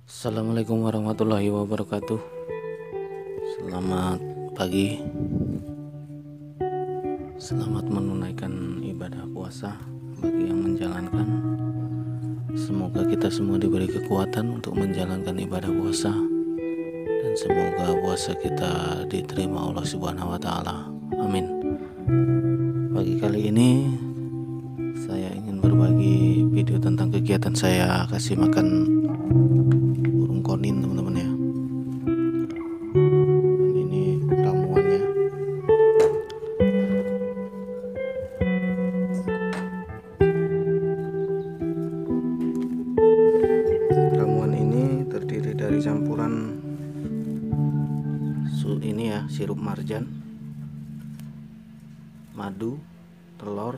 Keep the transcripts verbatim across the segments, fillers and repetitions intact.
Assalamualaikum warahmatullahi wabarakatuh. Selamat pagi. Selamat menunaikan ibadah puasa bagi yang menjalankan. Semoga kita semua diberi kekuatan untuk menjalankan ibadah puasa, dan semoga puasa kita diterima Allah Subhanahu wa taala. Amin. Pagi kali ini saya ingin berbagi video tentang kegiatan saya kasih makan burung konin, teman-teman ya. Dan ini ramuannya. Ramuan ini terdiri dari campuran su ini ya, sirup marjan, madu, telur,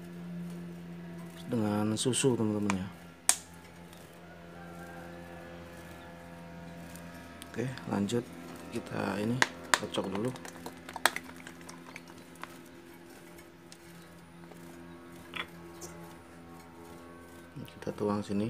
dengan susu, teman-teman ya. Oke, lanjut kita ini kocok dulu. Kita tuang sini.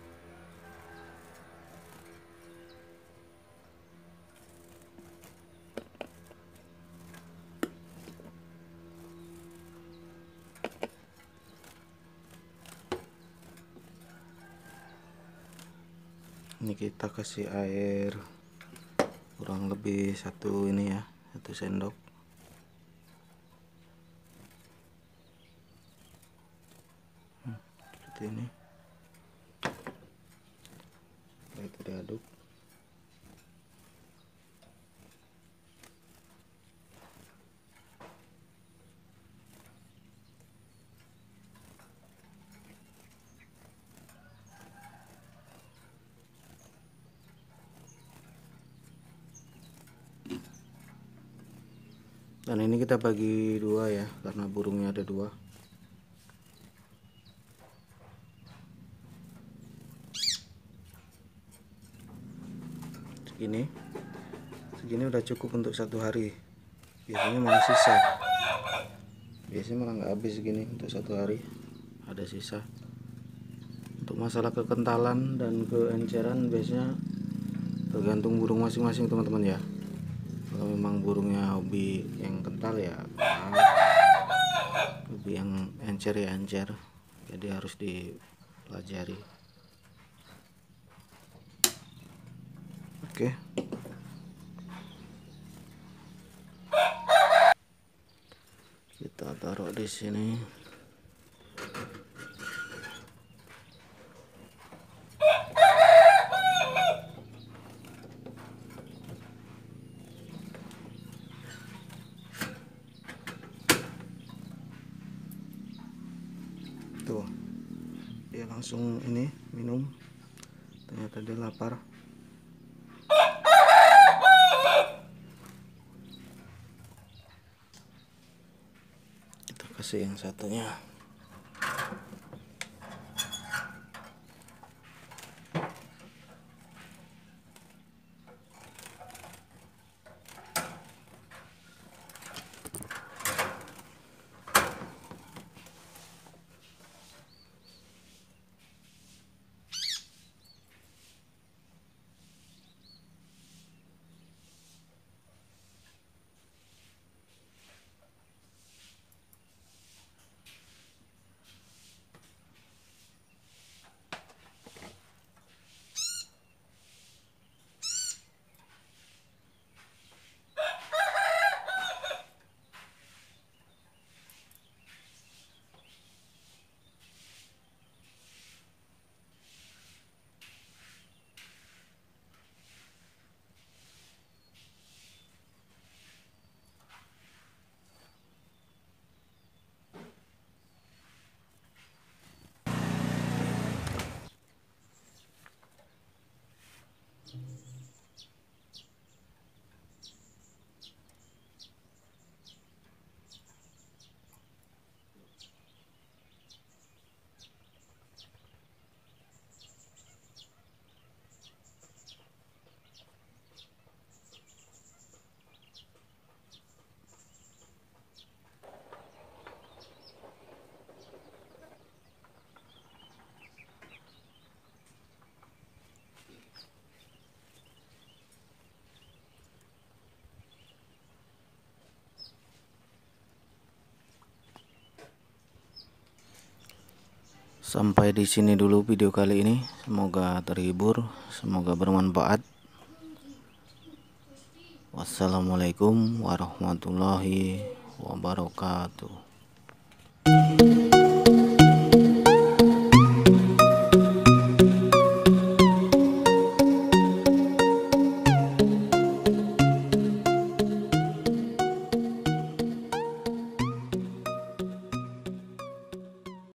Ini kita kasih air kurang lebih satu ini ya, satu sendok. Hmm, seperti ini. Lalu itu diaduk. Dan ini kita bagi dua ya, karena burungnya ada dua. Segini, segini udah cukup untuk satu hari. Biasanya malah sisa. Biasanya malah nggak habis segini untuk satu hari. Ada sisa. Untuk masalah kekentalan dan keenceran biasanya tergantung burung masing-masing, teman-teman ya. Kalau memang burungnya hobi yang kental ya kental, hobi yang encer ya encer, jadi harus dipelajari. Oke, kita taruh di sini. Tuh, dia langsung ini minum. Ternyata dia lapar. Kita kasih yang satunya. Sampai di sini dulu video kali ini. Semoga terhibur, semoga bermanfaat. Wassalamualaikum warahmatullahi wabarakatuh.